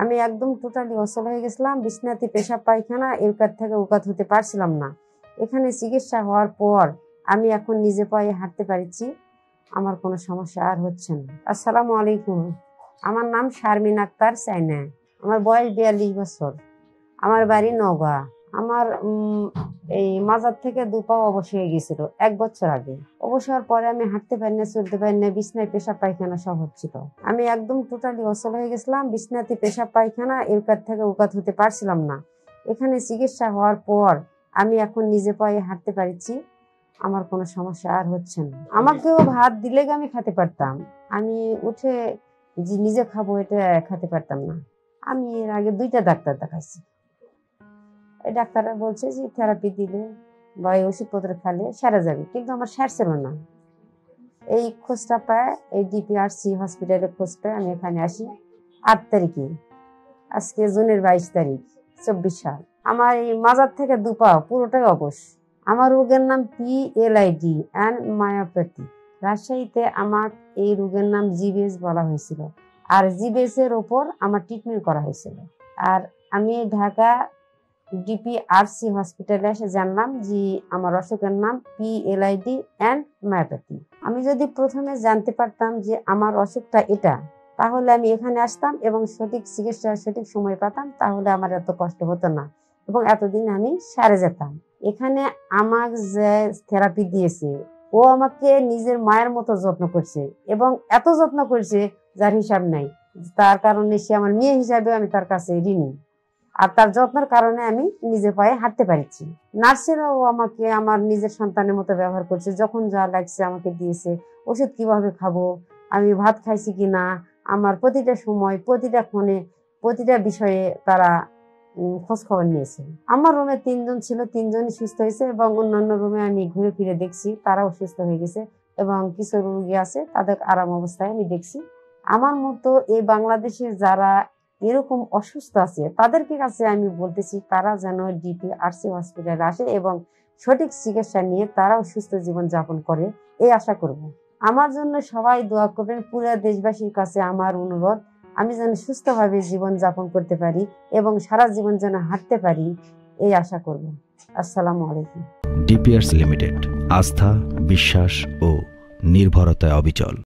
আমি একদম টোটালি অচল হয়ে গেছিলাম। বিছনাতে পেশাব পায়খানা এরকার থেকে ওকাত হতে পারছিলাম না। এখানে চিকিৎসা হওয়ার পর আমি এখন নিজে পায়ে হাঁটতে পারছি। আমার কোনো সমস্যা আর হচ্ছে না। আসসালামু আলাইকুম। আমার নাম শারমিন আক্তার চাইনা। আমার বয়স 42 বছর। আমার বাড়ি নওগাঁ। আমার এই মাজার থেকে 2 পা অবশ হয়ে গেছিল 1 বছর আগে। অবশ হওয়ার পরে আমি হাঁটতে পারি না, চলতে পারি না, বিছনায় পেশাব পায়খানা সব হচ্ছিল। আমি একদম টোটালি অচল হয়ে গেছিলাম। বিছনাতে পেশাব পায়খানা এরকার থেকে ওকাত হতে পারছিলাম না। এখানে চিকিৎসা হওয়ার পর আমি এখন নিজে পায়ে হাঁটতে পারছি। আমার কোনো সমস্যা আর হচ্ছে না। আমাকেও ভাত দিলে আমি খেতে পারতাম, আমি উঠে যে নিজে খাবো এটা খেতে পারতাম না। আমি এর আগে 2টা ডাক্তার দেখাইছি। এই ডাক্তাররা বলছে যে থেরাপি দিলে বা ওষুধপত্র খেলে সেরে যাবে, কিন্তু আমার সেরছিল না। এই খোঁজটা পায় এই ডিপিআরসি হসপিটালে খোঁজ পায় আমি এখানে আসি 8 তারিখে। আজকে জুনের 22 তারিখ 24 সাল। আমার এই মাজার থেকে 2 পা পুরোটাই অবশ। আমার রোগের নাম PLID অ্যান্ড মায়োপ্যাথি। রাজশাহীতে আমার এই রোগের নাম জিবিএস বলা হয়েছিল, আর জিবিএস এর ওপর আমার ট্রিটমেন্ট করা হয়েছিল। আর আমি ঢাকা ডিপিআরসি হসপিটালে এসে জানলাম যে আমার অসুখের নাম PLID অ্যান্ড মায়োপ্যাথি। আমি যদি প্রথমে জানতে পারতাম যে আমার অসুখটা এটা, তাহলে আমি এখানে আসতাম এবং সঠিক চিকিৎসা সঠিক সময় পেতাম, তাহলে আমার এত কষ্ট হতো না এবং এতদিন আমি সেরে যেতাম। এখানে আমাকে যে থেরাপি দিয়েছে, ও আমাকে নিজের মায়ের মতো যত্ন করছে এবং এত যত্ন করছে যার হিসাব নাই। তার কারণে সে আমার মেয়ে হিসাবে আমি তার কাছে ঋণী। আর তার যত্নের কারণে আমি নিজে পায়ে হাঁটতে পারছি। নার্সেরাও আমাকে আমার নিজের সন্তানের মতো ব্যবহার করছে। যখন যা লাগছে আমাকে দিয়েছে। ওষুধ কিভাবে খাবো, আমি ভাত খাইছি কিনা, আমার প্রতিটা সময় প্রতিটা ক্ষণে প্রতিটা বিষয়ে তারা খোঁজ খবর নিয়েছে। আমার রুমে 3 জন ছিল, 3 জনই সুস্থ হয়েছে এবং অন্যান্য রুমে আমি ঘুরে ফিরে দেখছি তারাও সুস্থ হয়ে গেছে এবং কিছু রোগী আছে তাদের আরাম অবস্থায় আমি দেখছি। আমার মতো এই বাংলাদেশে যারা এরকম অসুস্থ আছে তাদেরকে কাছে আমি বলতেছি তারা যেন ডিপিআরসি হসপিটালে আসে এবং সঠিক চিকিৎসা নিয়ে তারাও সুস্থ জীবন যাপন করে, এই আশা করব। আমার জন্য সবাই দোয়া করবেন। পুরো দেশবাসীর কাছে আমার অনুরোধ, আমি যেন সুস্থভাবে জীবন যাপন করতে পারি এবং সারা জীবন যেন হাঁটতে পারি, এই আশা করব। আসসালামু আলাইকুম। ডিপিআরসি লিমিটেড, আস্থা, বিশ্বাস ও নির্ভরতায় অবিচল।